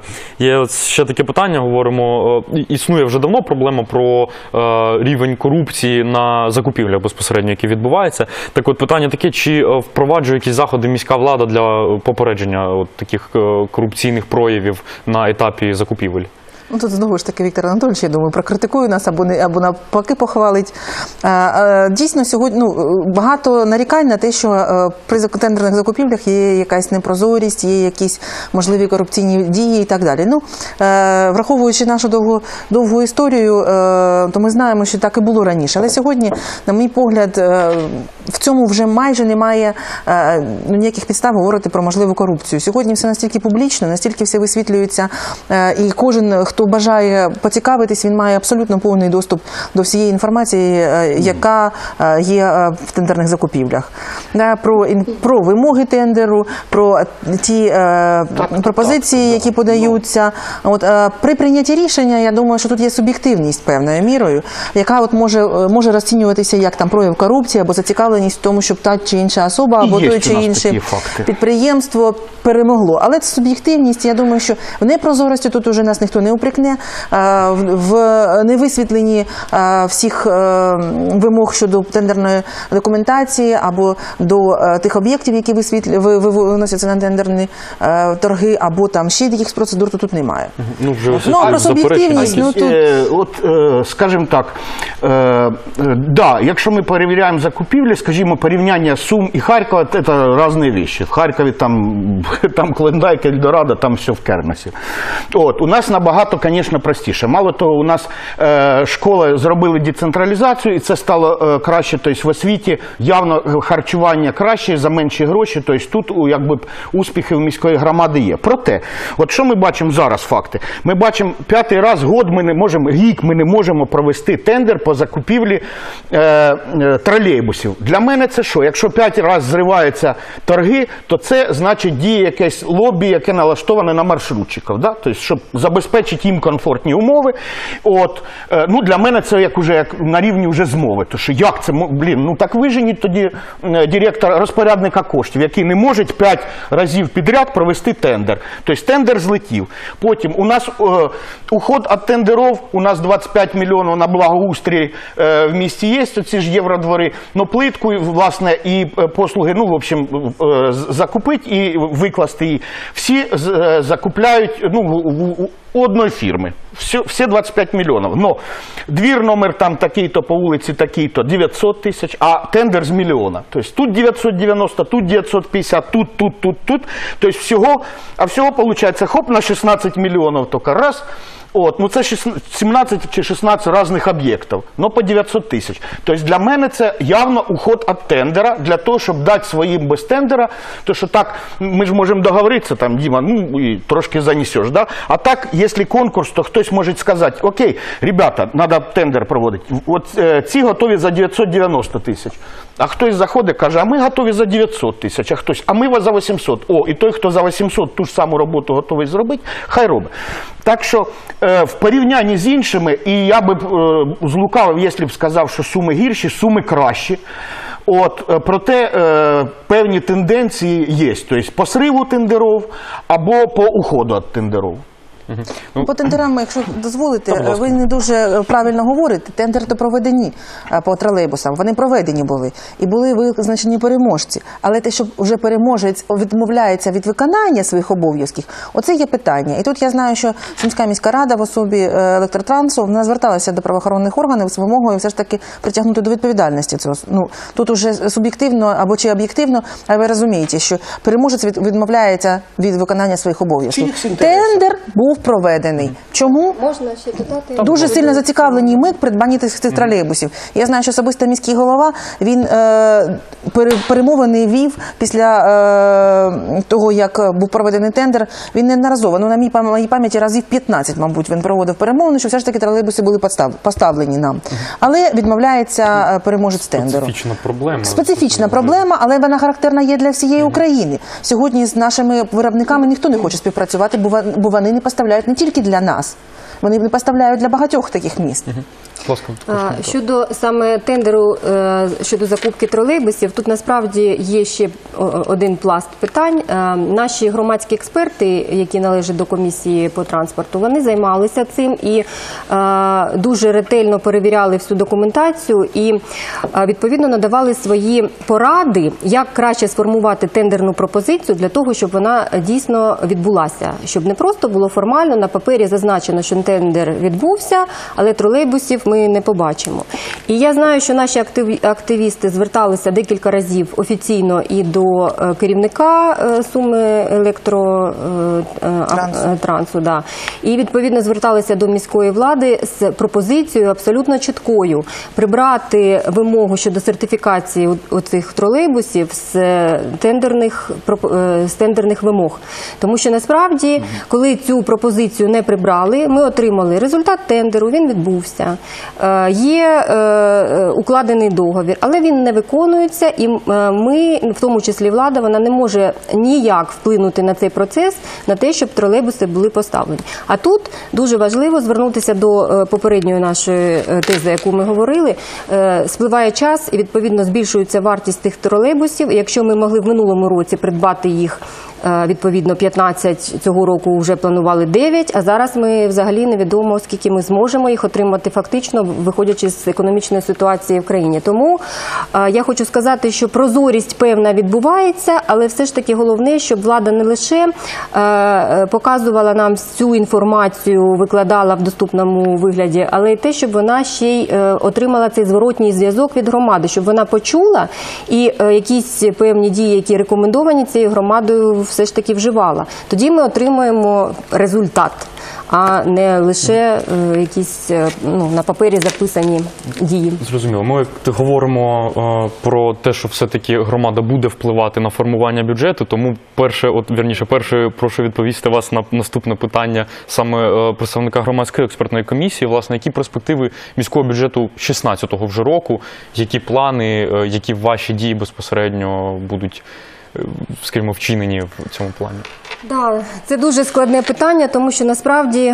є ще таке питання, говоримо, існує вже давно проблема про рівень корупції на закупівлях безпосередньо, які відбуваються. Так от питання таке, чи впроваджує якісь заходи міська влада для попередження таких корупційних проявів на етапі закупівель? Ну, тут знову ж таки Віктор Анатолійович, я думаю, прокритикує нас або навпаки похвалить. Дійсно, сьогодні багато нарікань на те, що при тендерних закупівлях є якась непрозорість, є якісь можливі корупційні дії і так далі. Ну, враховуючи нашу довгу історію, то ми знаємо, що так і було раніше. Але сьогодні, на мій погляд, в цьому вже майже немає ніяких підстав говорити про можливу корупцію. Сьогодні все настільки публічно, настільки все висвітлюється, і кожен, хто бажає поцікавитись, він має абсолютно повний доступ до всієї інформації, яка є в тендерних закупівлях. Про вимоги тендеру, про ті пропозиції, які подаються. От, при прийнятті рішення, я думаю, що тут є суб'єктивність певною мірою, яка от може розцінюватися як там прояв корупції або зацікавленість в тому, щоб та чи інша особа або той чи інше підприємство перемогло. Але це суб'єктивність, я думаю, що в непрозорості тут уже нас ніхто не упрекне, в невисвітленні всіх вимог щодо тендерної документації або до тих об'єктів, які виносяться на тендерні торги, або там ще якихось процедур, то тут немає. Ну, а про суб'єктивність, ну тут... Скажімо так, да, якщо ми перевіряємо закупівлі, скажімо, порівняння Сум і Харкова, це різні речі. В Харкові там Клондайк, Ельдорадо, там все в кермесі. От, у нас набагато, звісно, простіше. Мало того, у нас школи зробили децентралізацію, і це стало краще, тобто в освіті явно харчування краще, за менші гроші, тобто тут якби успіхи в міської громади є. Проте, от що ми бачимо зараз факти? Ми бачимо, 5-й раз рік ми не можемо провести тендер по закупівлі тролейбусів. Для мене це що? Якщо 5 разів зриваються торги, то це значить діє якесь лобі, яке налаштоване на маршрутчиків, да? Тобто, щоб забезпечити їм комфортні умови. От, ну, для мене це як на рівні вже змови. То що як це, ну так виженіть тоді директора, розпорядника коштів, який не може 5 разів підряд провести тендер. Тобто тендер злетів. Потім у нас уход від тендерів, у нас 25 мільйонів на благоустрій в місті є, ці ж євродвори, но плитку, власне, і послуги, ну, в общем, закупити і викласти її. Всі закупляють, ну, у одной фирмы. Все 25 миллионов. Но двір номер там такий-то, по улице такий-то 900 тысяч, а тендер с миллиона. То есть тут 990, тут 950, тут. То есть всего получается, хоп, на 16 миллионов только раз. От, ну це 17 чи 16 різних об'єктів, але по 900 тисяч. Тобто для мене це явно уход від тендера, для того, щоб дати своїм без тендера, то що так, ми ж можемо договоритися, там, Діма, ну і трошки занесеш, да? А так, якщо конкурс, то хтось може сказати, окей, ребята, треба тендер проводити, от ці готові за 990 тисяч. А хтось заходить, каже, а ми готові за 900 тисяч, а хтось, а ми за 800. О, і той, хто за 800 ту ж саму роботу готовий зробити, хай робить. Так що в порівнянні з іншими, і я би злукавив, якщо б сказав, що суми гірші, суми кращі. От, проте певні тенденції є, тобто по сриву тендерів або по уходу від тендерів. По тендерам, якщо дозволите, ви не дуже правильно говорите. Тендери то проведені по тролейбусам, вони проведені були. І були визначені переможці. Але те, що вже переможець відмовляється від виконання своїх обов'язків, оце є питання. І тут я знаю, що Сумська міська рада в особі Електротрансу, вона зверталася до правоохоронних органів з вимогою все ж таки притягнути до відповідальності цього. Ну, тут уже суб'єктивно або чи об'єктивно, а ви розумієте, що переможець відмовляється від виконання своїх обов'язків. Тендер був проведений. Чому? Можна ще додати? Дуже сильно зацікавлені ми в придбанні цих тролейбусів. Я знаю, що особисто міський голова, він перемовини вів після того, як був проведений тендер, він неодноразово, ну, на моїй пам'яті разів 15, мабуть, він проводив перемовини, що все ж таки тролейбуси були поставлені нам. Але відмовляється переможець тендеру. Специфічна проблема. Специфічна проблема, але вона характерна є для всієї України. Сьогодні з нашими виробниками ніхто не хоче співпрацювати, бо вони не поставляють не тільки для нас, вони не поставляють для багатьох таких міст. Щодо саме тендеру, щодо закупки тролейбусів, тут насправді є ще один пласт питань. Наші громадські експерти, які належать до комісії по транспорту, вони займалися цим і дуже ретельно перевіряли всю документацію і відповідно надавали свої поради, як краще сформувати тендерну пропозицію для того, щоб вона дійсно відбулася. Щоб не просто було формально, на папері зазначено, що тендер відбувся, але тролейбусів ми не побачимо. І я знаю, що наші активісти зверталися декілька разів офіційно і до керівника Суми Електротрансу, да. І відповідно зверталися до міської влади з пропозицією абсолютно чіткою прибрати вимогу щодо сертифікації оцих тролейбусів з тендерних вимог. Тому що насправді, коли цю пропозицію не прибрали, ми отримали результат тендеру, він відбувся. Є укладений договір, але він не виконується, і ми, в тому числі влада, вона не може ніяк вплинути на цей процес, на те, щоб тролейбуси були поставлені. А тут дуже важливо звернутися до попередньої нашої тези, яку ми говорили. Спливає час і, відповідно, збільшується вартість тих тролейбусів. Якщо ми могли в минулому році придбати їх, відповідно, 15, цього року вже планували 9, а зараз ми взагалі невідомо, скільки ми зможемо їх отримати фактично, виходячи з економічної ситуації в країні. Тому я хочу сказати, що прозорість певна відбувається, але все ж таки головне, щоб влада не лише показувала нам цю інформацію, викладала в доступному вигляді, але й те, щоб вона ще й отримала цей зворотній зв'язок від громади, щоб вона почула і якісь певні дії, які рекомендовані цією громадою, все ж таки вживала. Тоді ми отримаємо результат, а не лише якісь на папері записані дії. Зрозуміло. Ми говоримо про те, що все-таки громада буде впливати на формування бюджету, тому перше прошу відповісти вас на наступне питання саме представника громадської експертної комісії, власне, які перспективи міського бюджету 16-го вже року, які плани, які ваші дії безпосередньо будуть, скажімо, вчинені в цьому плані? Так, це дуже складне питання, тому що насправді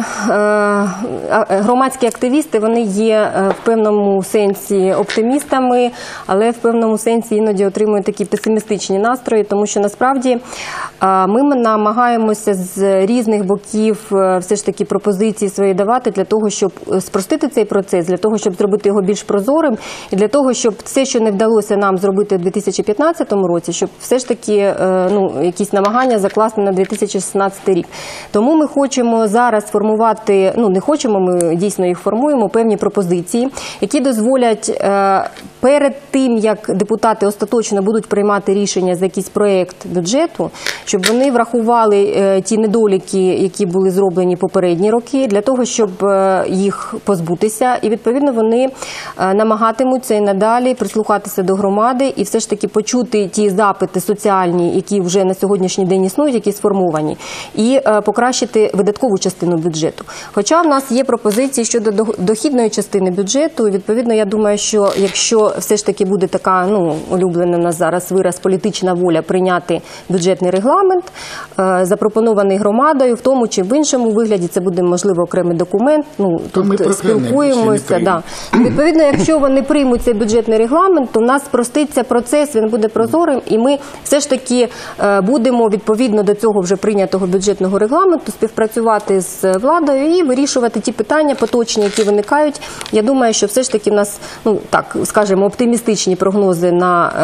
громадські активісти, вони є в певному сенсі оптимістами, але в певному сенсі іноді отримують такі песимістичні настрої, тому що насправді ми намагаємося з різних боків все ж таки пропозиції свої давати для того, щоб спростити цей процес, для того, щоб зробити його більш прозорим і для того, щоб все, що не вдалося нам зробити у 2015 році, щоб все ж таки якісь намагання закласти на 2016 рік. Тому ми хочемо зараз формувати, не хочемо, ми дійсно їх формуємо, певні пропозиції, які дозволять перед тим, як депутати остаточно будуть приймати рішення за якийсь проєкт бюджету, щоб вони врахували ті недоліки, які були зроблені попередні роки, для того, щоб їх позбутися. І, відповідно, вони намагатимуться і надалі прислухатися до громади і все ж таки почути ті запити соціальні, які вже на сьогоднішній день існують, які сформовані, і покращити видаткову частину бюджету. Хоча в нас є пропозиції щодо дохідної частини бюджету, і, відповідно, я думаю, що якщо все ж таки буде така, улюблена в нас зараз вираз, політична воля прийняти бюджетний регламент, запропонований громадою, в тому чи в іншому вигляді, це буде, можливо, окремий документ, тут спілкуємося. Да. Відповідно, якщо вони приймуть цей бюджетний регламент, то в нас спроститься процес, він буде прозорим, і ми все ж таки будемо відповідно до цього вже прийнятого бюджетного регламенту співпрацювати з владою і вирішувати ті питання поточні, які виникають. Я думаю, що все ж таки в нас, так скажемо, оптимістичні прогнози на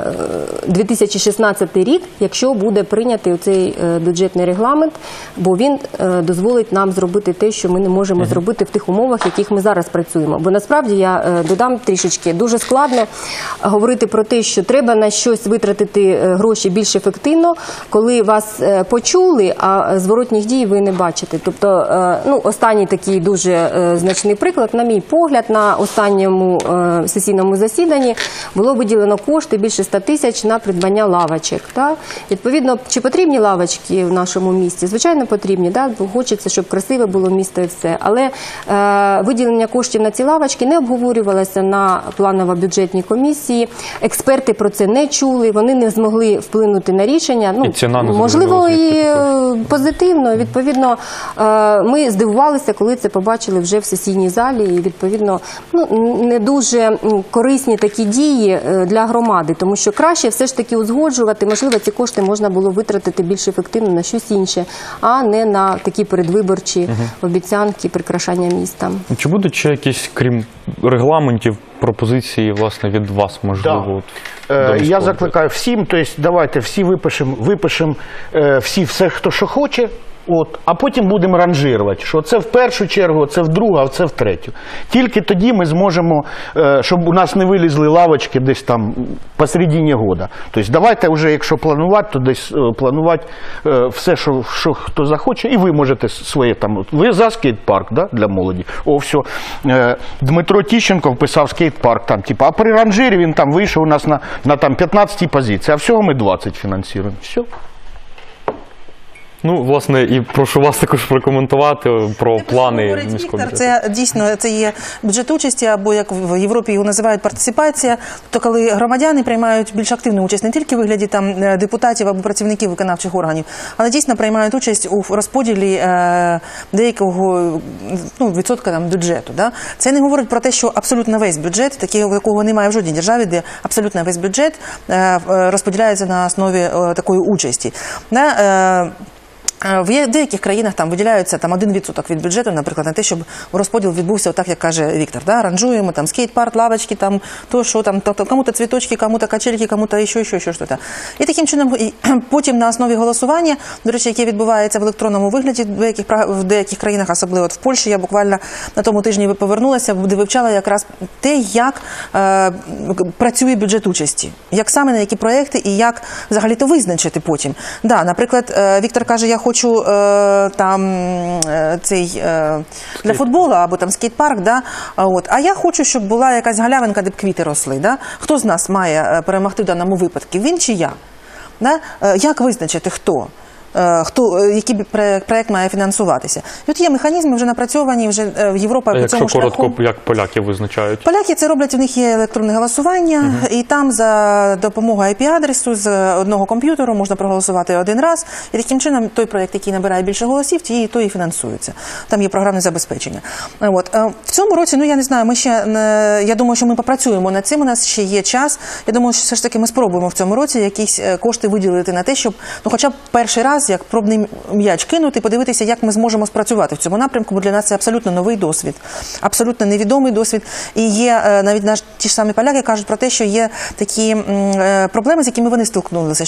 2016 рік, якщо буде прийнятий цей бюджетний регламент, бо він дозволить нам зробити те, що ми не можемо зробити в тих умовах, в яких ми зараз працюємо. Бо насправді, я додам трішечки, дуже складно говорити про те, що треба на щось витратити гроші більш ефективно, коли вас почули, а зворотніх дій ви не бачите. Тобто, останній такий дуже значний приклад, на мій погляд, на останньому сесійному засіданні було виділено кошти більше 100 тисяч на придбання лавочок. Так? Відповідно, чи потрібні лавочки в нашому місті? Звичайно, потрібні. Так? Бо хочеться, щоб красиве було місто і все. Але виділення коштів на ці лавочки не обговорювалося на планово-бюджетній комісії. Експерти про це не чули, вони не змогли вплинути на рішення. І ціна не можливо, і позитивно. Відповідно, ми здивувалися, коли це побачили вже в сесійній залі. І, відповідно, не дуже корисні такі дії для громади, тому що краще все ж таки узгоджувати. Можливо, ці кошти можна було витратити більш ефективно на щось інше, а не на такі передвиборчі обіцянки, прикрашання міста. Чи будуть ще якісь, крім регламентів, пропозиції, власне, від вас, можливо? Я закликаю всім, тобто давайте всі випишемо все, хто що хоче, а потім будемо ранжирувати, що це в першу чергу, це в другу, а це в третю. Тільки тоді ми зможемо, щоб у нас не вилізли лавочки десь там посередині года. Тобто давайте вже, якщо планувати, то десь планувати все, що хто захоче, і ви можете своє там, ви за скейт-парк, да, для молоді. Все. Дмитро Тищенко вписав скейт-парк, там, а при ранжирі він там вийшов у нас на там 15-й позиції, а всього ми 20 фінансуємо. Все. Власне, і прошу вас також прокоментувати про плани міського бюджету. Це дійсно є бюджет участі, або як в Європі його називають партисипація, то коли громадяни приймають більш активну участь не тільки в вигляді там депутатів або працівників виконавчих органів, але дійсно приймають участь у розподілі деякого відсотка там бюджету. Да? Це не говорить про те, що абсолютно весь бюджет, такого немає в жодній державі, де абсолютно весь бюджет розподіляється на основі такої участі. Да? В деяких країнах там виділяються 1% від бюджету, наприклад, на те, щоб розподіл відбувся так, як каже Віктор. Да? Ранжуємо, там, скейт-парк, лавочки, там, то, що там, кому-то цвіточки, кому-то качельки, кому-то ще щось. І таким чином, потім на основі голосування, до речі, яке відбувається в електронному вигляді в деяких країнах, особливо в Польщі, я буквально на тому тижні повернулася, де вивчала якраз те, як працює бюджет участі, як саме на які проекти і як взагалі-то визначити потім. Да, наприклад, Віктор каже, я хочу для футболу або там скейт-парк, да? А я хочу, щоб була якась галявинка, де б квіти росли. Да? Хто з нас має перемогти в даному випадку? Він чи я? Да? Як визначити, хто? Який проєкт має фінансуватися. І от є механізми вже напрацьовані, вже в Європі по цьому шляху. Якщо коротко, як поляки визначають? Поляки це роблять, у них є електронне голосування, і там за допомогою IP-адресу з одного комп'ютеру можна проголосувати один раз, і таким чином той проєкт, який набирає більше голосів, той і фінансується. Там є програмне забезпечення. В цьому році, я не знаю, я думаю, що ми попрацюємо над цим, у нас ще є час. Я думаю, що все ж таки ми спробуємо в цьому році якісь кошти виділити на те, щоб хоча б перший раз як пробний м'яч кинути, подивитися, як ми зможемо спрацювати в цьому напрямку, бо для нас це абсолютно новий досвід, абсолютно невідомий досвід. І є навіть ті ж самі поляки кажуть про те, що є такі проблеми, з якими вони стикнулися, що в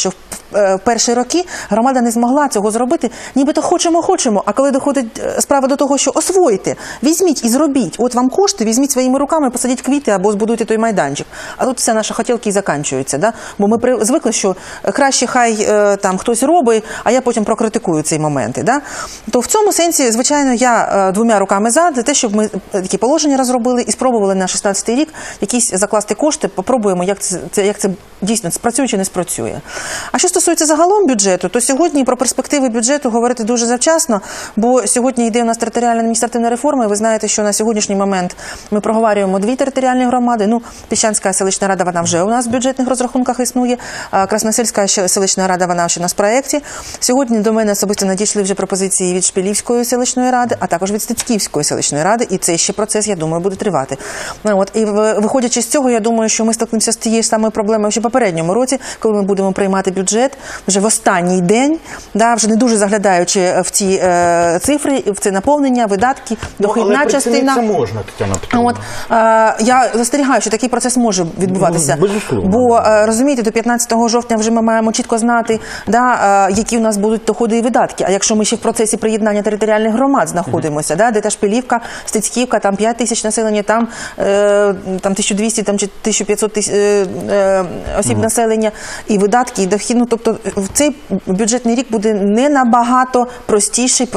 перші роки громада не змогла цього зробити, нібито хочемо, а коли доходить справа до того, що освоїте, візьміть і зробіть, от вам кошти, візьміть своїми руками, посадіть квіти або збудуйте той майданчик. А тут все наші хотілки і закінчуються, да? Бо ми звикли, що краще хай там хтось робить, а я потім прокритикую ці моменти. Да? То в цьому сенсі, звичайно, я двома руками за те, щоб ми такі положення розробили і спробували на 16-й рік якісь закласти кошти, попробуємо, як це дійсно спрацює чи не спрацює. А що стосується загалом бюджету, то сьогодні про перспективи бюджету говорити дуже завчасно, бо сьогодні йде у нас територіальна адміністративна реформа, і ви знаєте, що на сьогоднішній момент ми проговорюємо 2 територіальні громади. Ну, Піщанська селищна рада, вона вже у нас в бюджетних розрахунках існує, Красносільська селищна рада, вона ще у нас в проєкті. Сьогодні до мене особисто надійшли вже пропозиції від Шпилівської селищної ради, а також від Стецьківської селищної ради, і цей ще процес, я думаю, буде тривати. І виходячи з цього, я думаю, що ми стикнемося з тією ж самою проблемою ще в попередньому році, коли ми будемо приймати бюджет вже в останній день, вже не дуже заглядаючи в ці цифри, в це наповнення, видатки, дохідна частина. Але це можна, Тетяна Петрівна. Я застерігаю, що такий процес може відбуватися. Бо, розумієте, до 15 жовтня вже ми маємо чітко знати, які у нас будуть доходи і видатки. А якщо ми ще в процесі приєднання територіальних громад знаходимося, де та Шпилівка, Стецьківка, там 5 тисяч населення, там 1200 там, чи 1500 осіб населення, і видатки, і дохід. Ну, тобто в цей бюджетний рік буде не набагато простіший,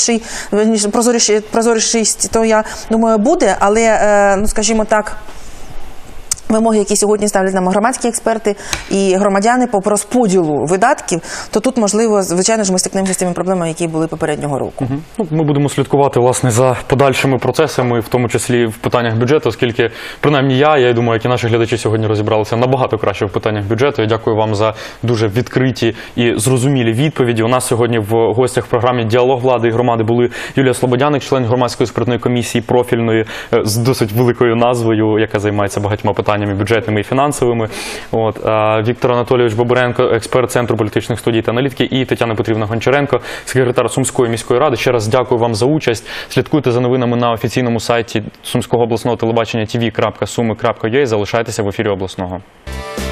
прозоріший, то, я думаю, буде, але, ну, скажімо так, вимоги, які сьогодні ставлять нам громадські експерти і громадяни по розподілу видатків, то тут, можливо, звичайно ж, ми стикнемося з тими проблемами, які були попереднього року. Ну, ми будемо слідкувати, власне, за подальшими процесами, в тому числі в питаннях бюджету, оскільки, принаймні я думаю, як і наші глядачі сьогодні розібралися набагато краще в питаннях бюджету. Я дякую вам за дуже відкриті і зрозумілі відповіді. У нас сьогодні в гостях в програмі «Діалог влади і громади» були Юлія Слободяник, член громадської експертної комісії профільної з досить великою назвою, яка займається багатьма питаннями бюджетними і фінансовими. Віктор Анатолійович Бобренко, експерт Центру політичних студій та аналітики, і Тетяна Петрівна Гончаренко, секретар Сумської міської ради. Ще раз дякую вам за участь. Слідкуйте за новинами на офіційному сайті Сумського обласного телебачення tv.sumi.ua. Залишайтеся в ефірі обласного.